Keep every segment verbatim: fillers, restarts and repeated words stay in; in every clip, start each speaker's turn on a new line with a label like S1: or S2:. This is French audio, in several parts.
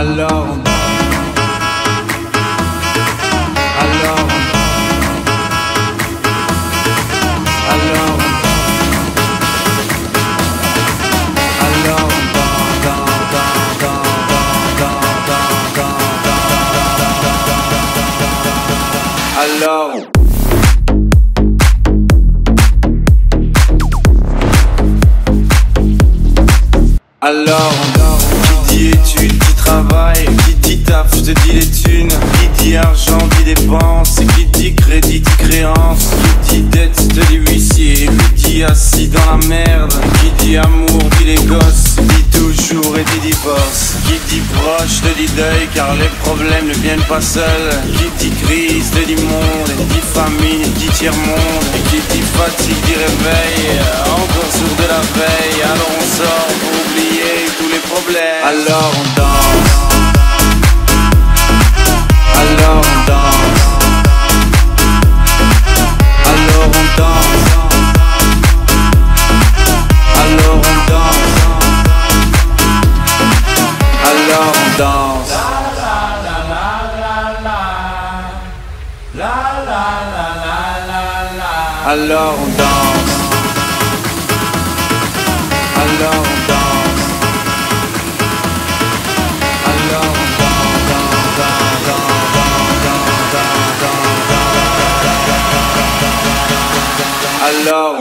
S1: Alors on Alors on Alors on Alors on Alors Alors qui dit études, qui travaille, qui dit taf, je te dis les thunes. Qui dit argent, dit dépenses. Qui dit crédit, dit créance. Qui dit dette, te dit huissier. Qui dit assis dans la merde. Qui dit amour, dit les gosses. Dit toujours et dit divorce. Qui dit proche, te dit deuil, car les problèmes ne viennent pas seuls. Qui dit crise, te dit monde. Et dit famine, dit tiers-monde. Et qui dit fatigue, dit réveil. Encore sourd de la veille, alors on sort pour oublier tous les problèmes. Alors on danse. Alors on danse. Alors on danse. Alors on danse. Alors on danse. Alors on danse. Alors on danse. Alors on Alors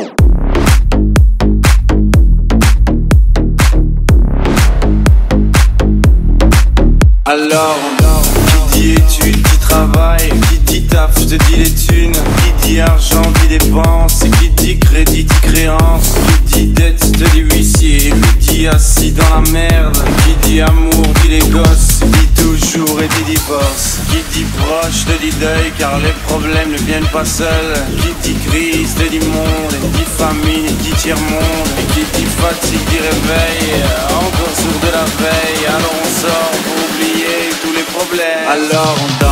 S1: Alors qui dit études, qui travaille, qui dit taf, je te dis les thunes. Qui dit argent, dit dépenses. Qui dit crédit, dit créance. Qui dit dette, te dit huissier. Qui dit assis dans la merde. Qui dit amour, dit les gosses. Dit toujours et dit divorce. Qui dit proche, te dit deuil, car les problèmes ne viennent pas seuls. Qui dit crise, te dit monde. Et dit famine, et dit tiers-monde. Et qui dit fatigue, dit réveil. Encore sourd de la veille, alors on sort pour oublier tous les problèmes. Alors on